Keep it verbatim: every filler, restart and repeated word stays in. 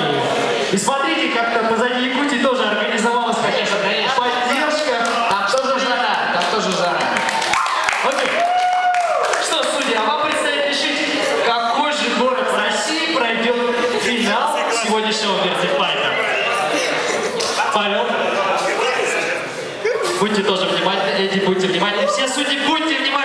Германии. И смотрите, как-то позади Якутии тоже организовалась, конечно, поддержка. Там тоже жара, там тоже жара. Окей. Что, судья, а вам предстоит решить, какой же город в России пройдет финал сегодняшнего Вертифайта. Павел, будьте тоже внимательны, Эдди, будьте внимательны. Все судьи, будьте внимательны.